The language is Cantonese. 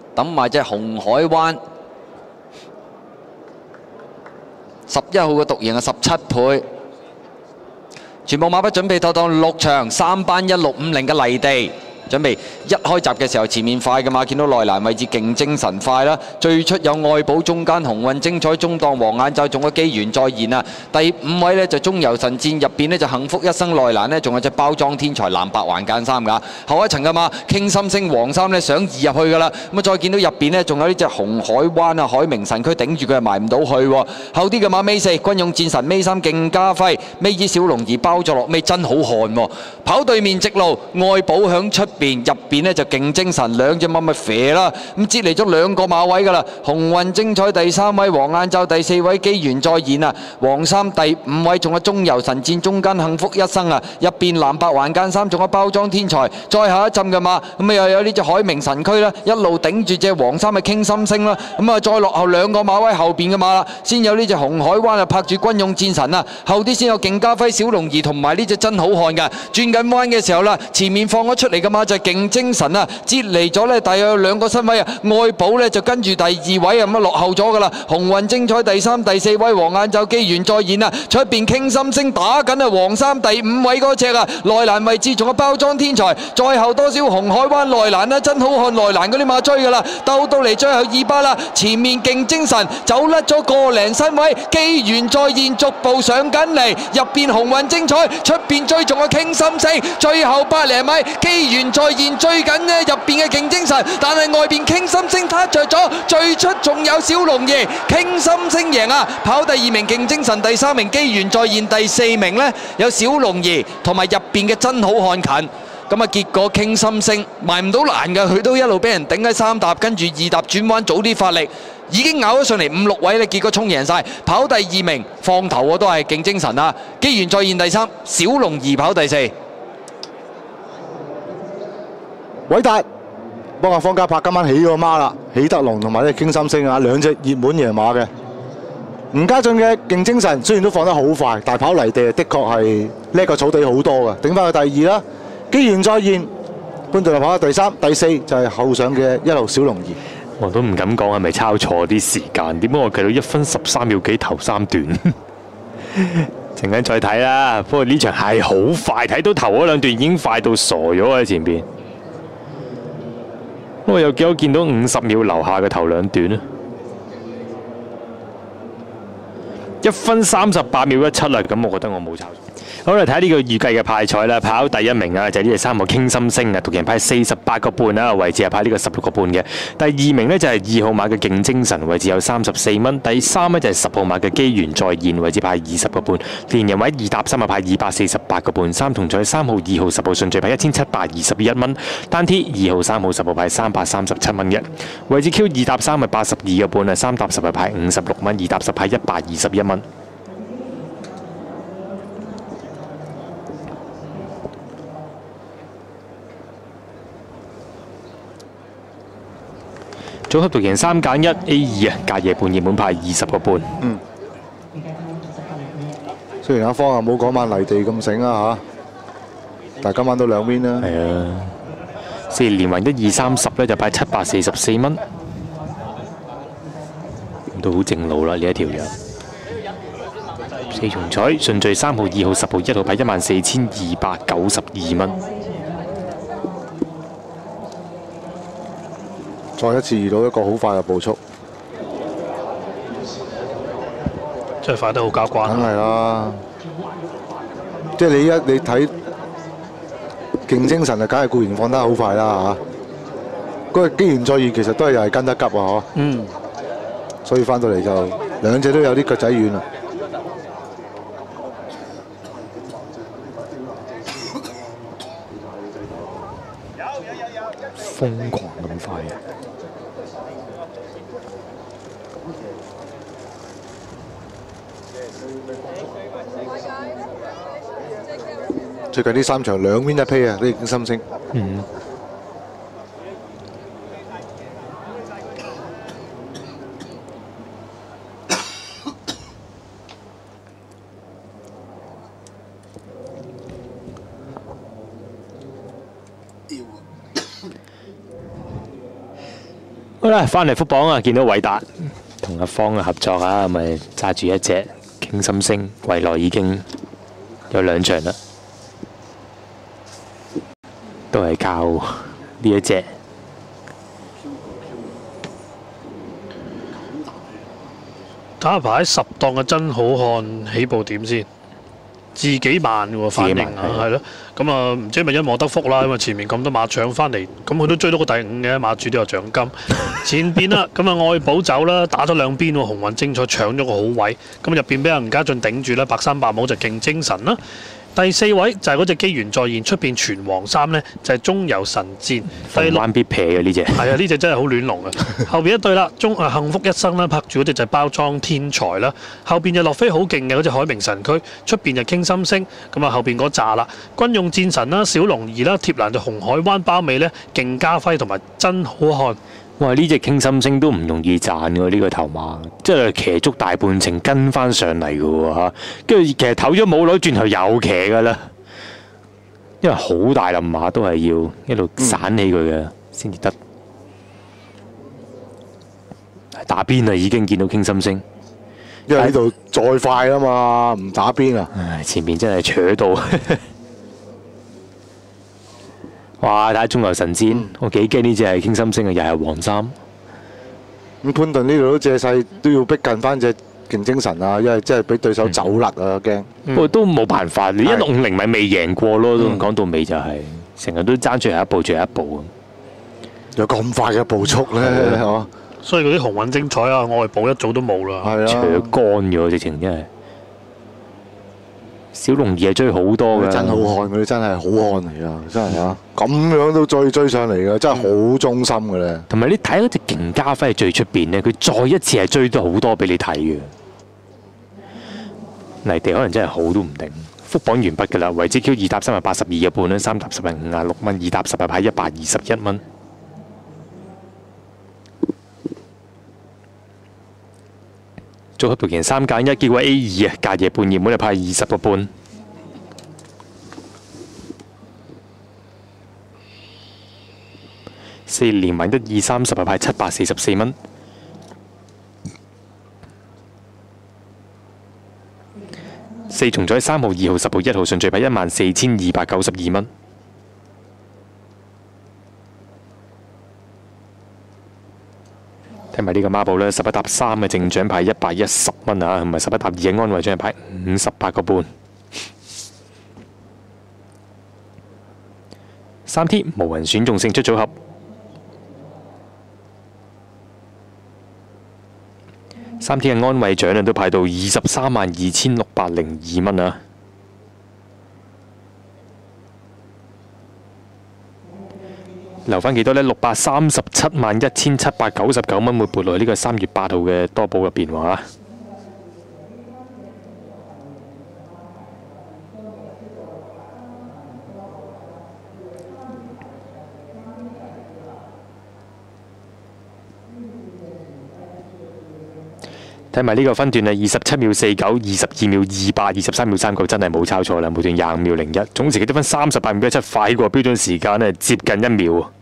等埋隻紅海灣11號嘅獨贏係17倍。全部馬匹準備妥當6場，3班1650嘅泥地。準備一開閘嘅時候，前面快嘅馬見到內欄位置勁精神快啦，最出有愛寶，中間鴻運精彩，中檔黃眼罩，仲有機緣再現啊！第5位呢就中游神戰，入邊呢就幸福一生內欄呢，仲有隻包裝天才藍白環間三㗎。後一層嘅馬傾心星黃三呢想移入去㗎啦，咁啊再見到入邊呢仲有呢隻紅海灣啊，海明神區頂住佢係埋唔到去喎。後啲嘅馬尾4軍用戰神，尾3勁家輝，尾2小龍兒包咗落尾真好看喎。跑對面直路愛寶響出入邊呢就勁精神，兩隻馬咪肥啦，咁接嚟咗2個馬位㗎啦。鴻運精彩第3位，黃眼罩第4位，機緣再現啊。黃三第5位，仲有中游神戰，中間幸福一生啊。入邊藍白環間三，仲有包裝天才，再下一陣嘅馬咁啊又有呢隻海明神區啦，一路頂住隻黃三嘅傾心星啦。咁啊再落後2個馬位後邊嘅馬啦，先有呢隻紅海灣啊拍住軍用戰神啊，後啲先有勁家輝、小龍兒同埋呢隻真好看㗎。轉緊彎嘅時候啦，前面放咗出嚟嘅馬就係勁精神啊，接嚟咗呢，大約有2個身位啊，愛寶呢就跟住第2位啊，咁啊落後咗噶啦。鴻運精彩第3、第4位，黃眼罩機緣再現啊，出邊傾心星打緊啊，黃三第5位嗰隻啊，內欄位置仲有包裝天才，再後多少紅海灣內欄啦，真好看內欄嗰啲馬追噶啦，鬥到嚟最後2巴啦，前面勁精神走甩咗個零身位，機緣再現逐步上緊嚟，入邊鴻運精彩，出邊追仲有傾心星，最後100零米機緣再現。追緊呢入邊嘅勁精神，但係外邊傾心星撻着咗，最出仲有小龍兒，傾心星贏啊！跑第2名勁精神，第3名機緣再現，第4名呢有小龍兒同埋入邊嘅真好看近。咁啊結果傾心星埋唔到欄㗎，佢都一路俾人頂喺3踏，跟住2踏轉彎早啲發力，已經咬咗上嚟5、6位咧，結果衝贏晒。跑第2名放頭我都係勁精神啊！機緣再現第3，小龍兒跑第4。 偉達幫阿方家柏今晚起個孖啦，喜德龍同埋呢傾心星啊，兩隻熱門贏馬嘅。吳家俊嘅勁精神雖然都放得好快，但係跑泥地的確係叻過草地好多嘅，頂翻去第2啦。機緣再現，潘頓又跑到第3、第4就係後上嘅1號小龍兒。 我都唔敢講係咪抄錯啲時間，點解我計到1分13秒幾頭3段？陣間再睇啦。不過呢場係好快，睇到頭嗰2段已經快到傻咗喺前邊。我又見到50秒樓下嘅頭2段啊，1分38秒17啦，咁我覺得我冇抄。好啦，睇下呢個預計嘅派彩啦。跑第1名啊，就係呢隻3號傾心星啊，獨贏派48個半啦，位置係派呢個16個半嘅。第2名呢，就係2號馬嘅勁精神，位置有34蚊。第3呢，就係10號馬嘅機緣再現，位置派20個半。連人位2搭3啊，派248個半。3同彩3號、2號、10號順序派1721蚊。單 T 2號、3號、10號派337蚊嘅。位置 Q 2搭3係82個半啊，3搭10係派56蚊，2搭10派121蚊。組合獨贏3揀1 A2啊，隔夜半熱門派20個半。 雖然阿方啊冇嗰晚泥地咁醒啊嚇，但係今晚都2 win 啦。 係啊，4連環1、2、30咧就派744蚊，咁都好正路啦呢一條友。4重彩順序3號、2號、10號、1號派14292蚊。 再一次遇到一個好快嘅步速， 真係快得好交關。 梗係啦，即係你睇勁精神啊，梗係固然放得好快啦嚇。嗰個機緣再現其實都係又係跟得急啊嗬。 嗯。 所以翻到嚟就兩隻都有啲腳仔軟啊。 瘋狂咁快啊！ 最近呢3場2 win 1 pay 啊，呢勁心星。 嗯。 好啦，翻嚟福榜啊，見到偉達同阿方嘅合作啊，咪揸住一隻傾心星，圍內已經有2場啦，都係靠呢一隻。 打一排10檔嘅真好看起步點先，自己慢喎反應啊，係咯。咁啊，唔知係咪因禍得福啦，因為前面咁多馬搶翻嚟，咁佢都追到個第5嘅，馬主都有獎金。前邊啦，咁啊愛寶走啦，打咗兩邊喎，鴻運精彩搶咗個好位，咁入邊俾吳家俊頂住啦，白衫白帽就勁精神啦。第4位就係嗰隻機緣再現，出邊全黃衫呢，就係中游神戰。第6 彎必撇嘅呢隻， 係啊，呢隻真係好亂龍啊！後邊一對啦，幸福一生啦，拍住嗰隻就係包裝天才啦。後邊就落飛好勁嘅嗰隻海明神區，出邊就傾心星。咁啊後邊嗰扎啦，軍用戰神啦、小龍兒啦、貼欄就紅海灣包尾呢，勁家輝同埋真好看。 哇！呢隻傾心星都唔容易賺喎，呢個頭馬，即係騎足大半程跟翻上嚟嘅喎嚇，跟住其實唞咗冇耐，轉頭又騎㗎啦，因為好大冧馬都係要一路散起佢嘅先至得。打邊啦，已經見到傾心星， 因為呢度再快啊嘛，唔打邊啊！ 唉，前面真係扯到。哇！睇下中游神戰，我幾驚呢只係傾心星啊，又係黃衫。 咁潘頓呢度都借勢都要逼近翻隻勁精神啊，因為真係俾對手走甩啊，驚。 不過都冇辦法，你160咪未贏過咯，都講到尾就係成日都爭最後一步，最後一步有咁快嘅步速咧，係所以嗰啲鴻運精彩啊，愛寶一早都冇啦。 係啊， 扯乾咗直情真係。小龍兒係追好多嘅， 真好看，嗰啲真係好看嚟啊！真係啊，咁樣都追上嚟嘅，真係好忠心嘅咧。 同埋你睇嗰隻勁家輝係最出邊咧，佢再一次係追到好多俾你睇嘅。泥地可能真係好都唔定。福榜完畢㗎啦，維之 Q 2搭3係82嘅半啦，3搭10係56蚊，2搭10係派121蚊。組合條件3揀1，結果 A2啊，隔夜半熱門就派20個半。4連埋1、2、30係派744蚊。4重彩3號、2號、10號、1號順序派14,292蚊。睇埋呢個孖寶咧，11搭3嘅正獎派110蚊啊，同埋11搭2嘅安慰獎派58個半。3T 無人選中勝出組合，3T 嘅安慰獎咧都派到232602蚊啊！留翻幾多呢？6371799蚊會撥落呢個3月8號嘅多寶入邊喎。睇埋呢個分段係27秒49、22秒28、23秒39，真係冇抄錯啦！每段25秒01，總時嘅得分38秒17，快過標準時間咧接近1秒。